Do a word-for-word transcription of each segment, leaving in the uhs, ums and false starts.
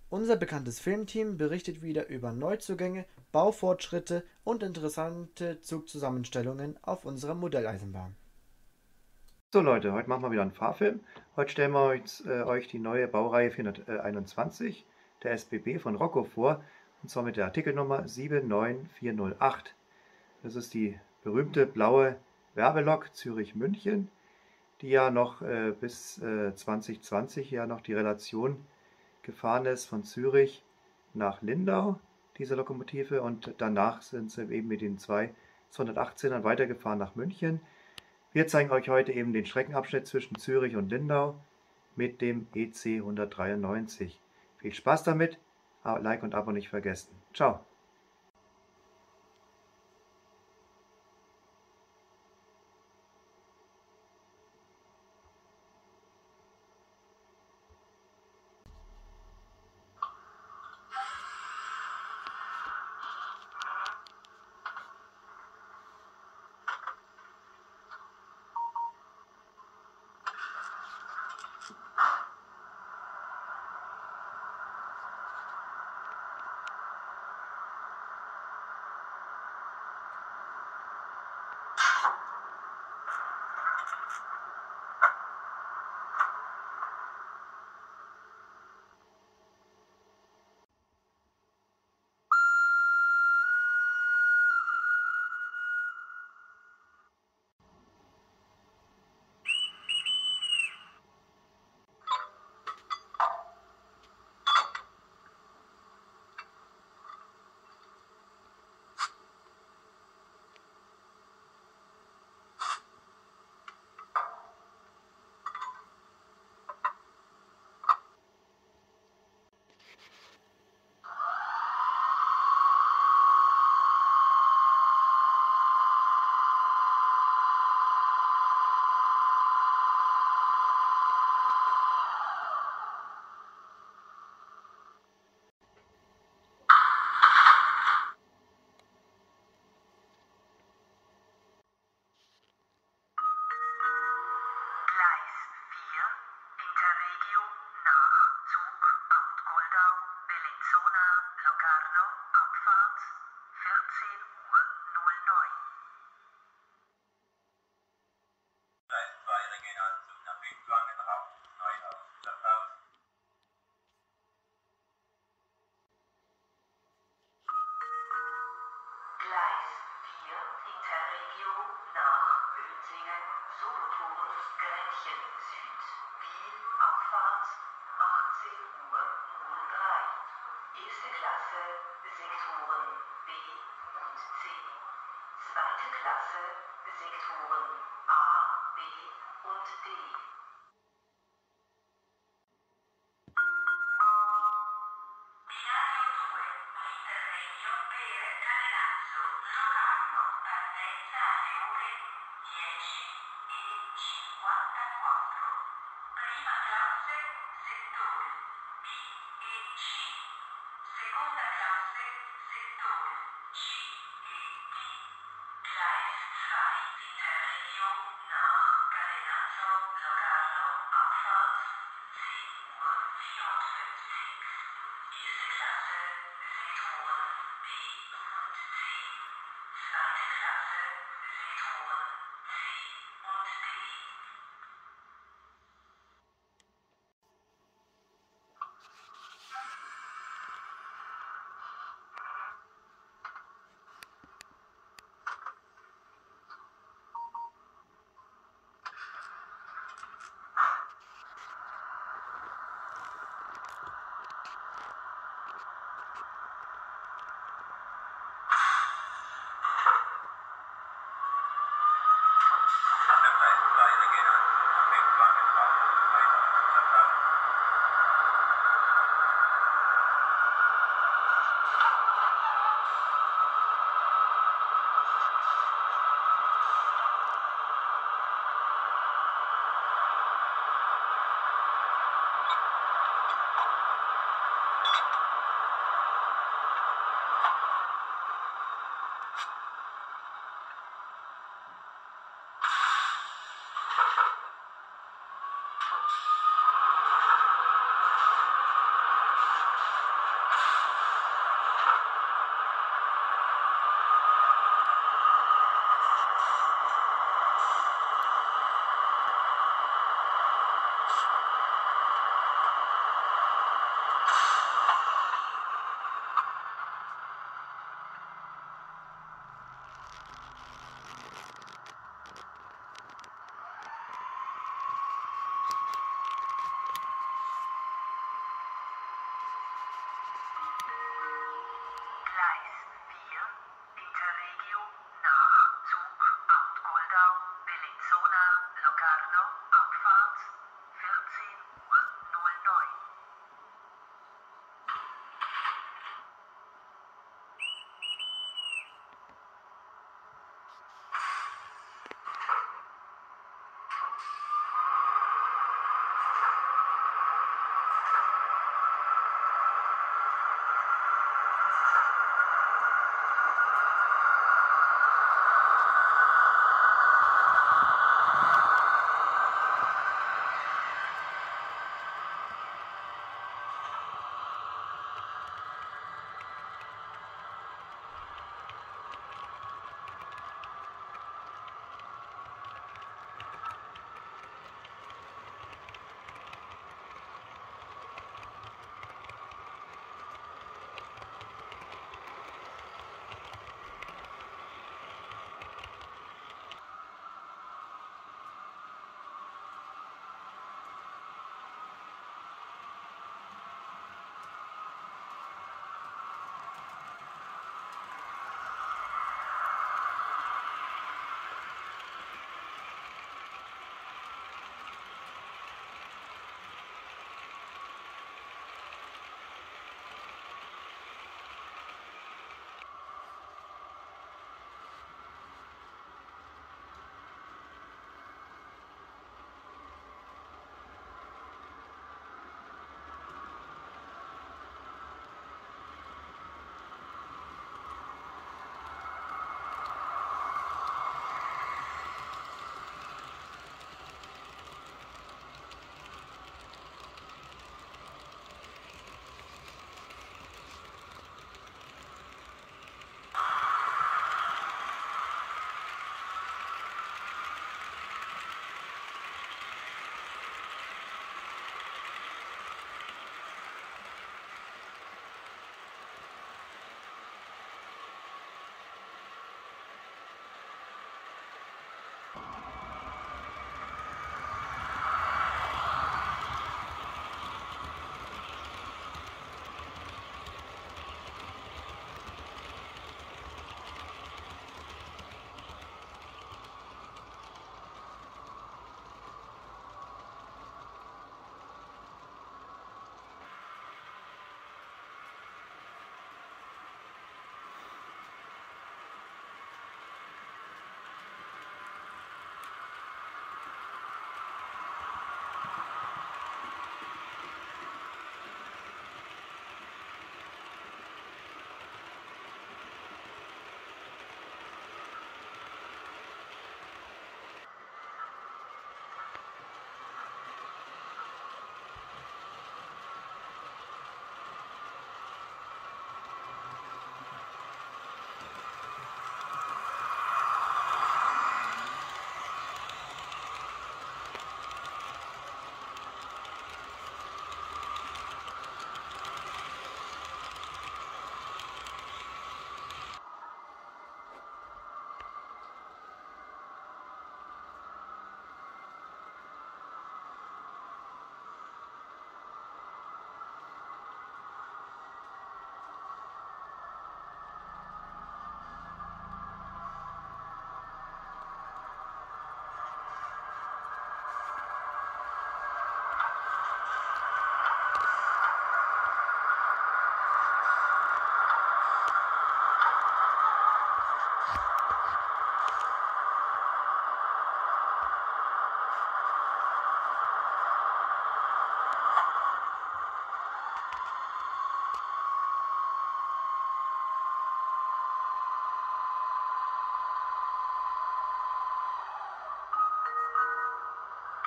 Unser bekanntes Filmteam berichtet wieder über Neuzugänge, Baufortschritte und interessante Zugzusammenstellungen auf unserer Modelleisenbahn. So Leute, heute machen wir wieder einen Fahrfilm. Heute stellen wir euch, äh, euch die neue Baureihe vierhunderteinundzwanzig der S B B von Rocco vor, und zwar mit der Artikelnummer sieben neun vier null acht. Das ist die berühmte blaue Werbelok Zürich-München, die ja noch äh, bis äh, zwanzig zwanzig ja noch die Relation gefahren ist von Zürich nach Lindau, diese Lokomotive, und danach sind sie eben mit den zwei zweihundertachtzehnern weitergefahren nach München. Wir zeigen euch heute eben den Streckenabschnitt zwischen Zürich und Lindau mit dem E C hundertdreiundneunzig. Viel Spaß damit, Like und Abo nicht vergessen. Ciao!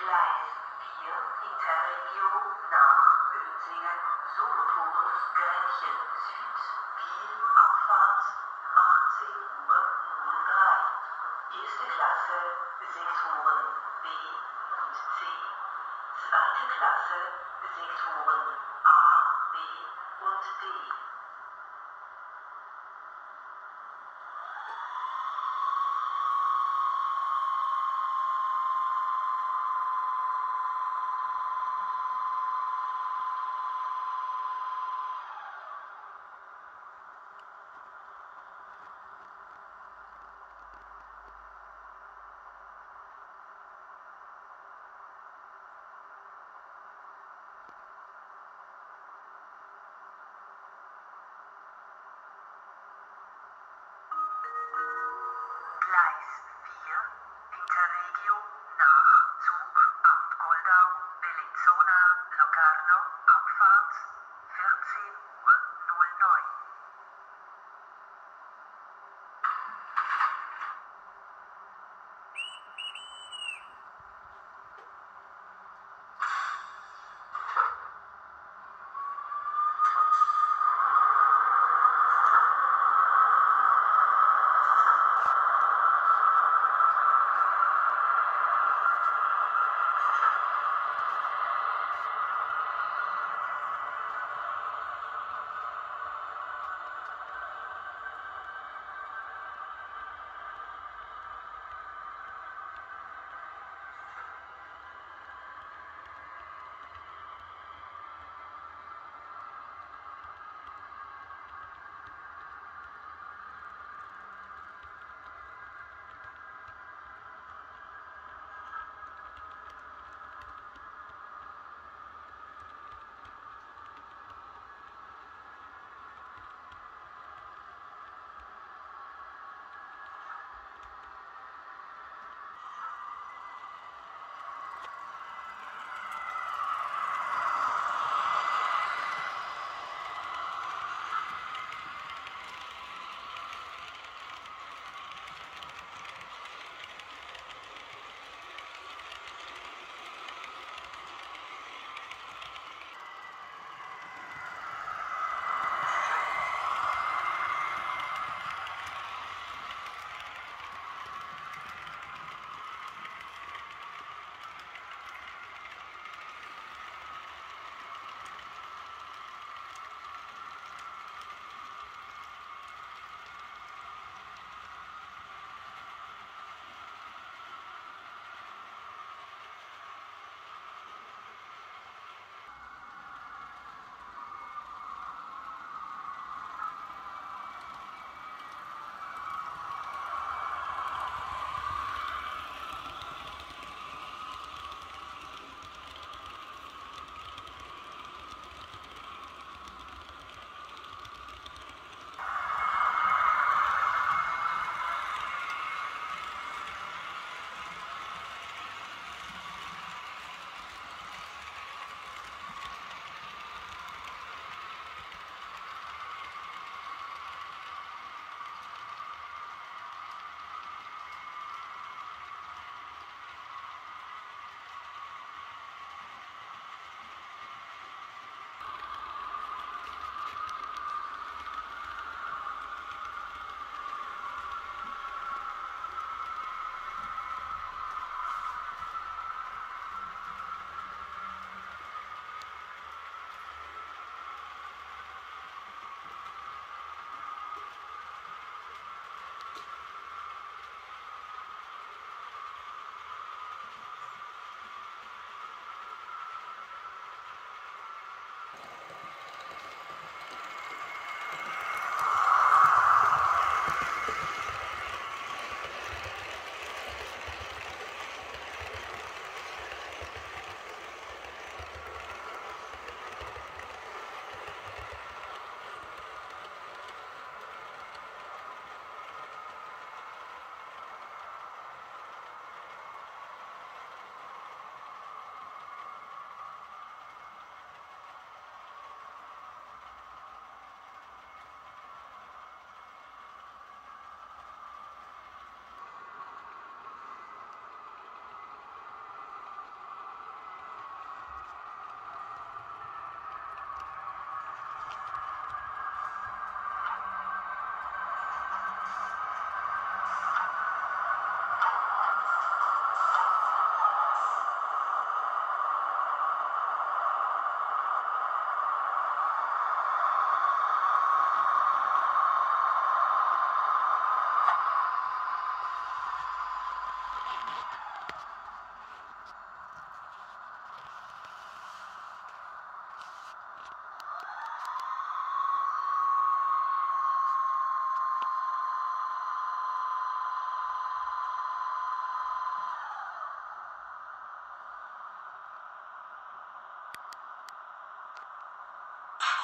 Gleis vier Interregio nach Uelzingen, Solothurn, Grenchen Süd, Biel, Abfahrt achtzehn Uhr null drei. Erste Klasse, Sektoren B und C. Zweite Klasse, Sektoren A, B und D. Gleis vier Interregio nach Zug, Amt Goldau, Bellinzona, Locarno, Abfahrt vierzehn Uhr null neun.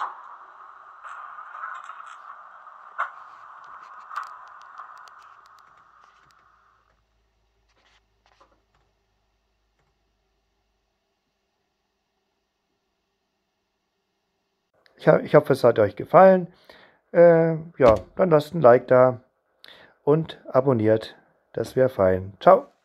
Ich, ich hoffe, es hat euch gefallen. Äh, ja, dann lasst ein Like da und abonniert. Das wäre fein. Ciao.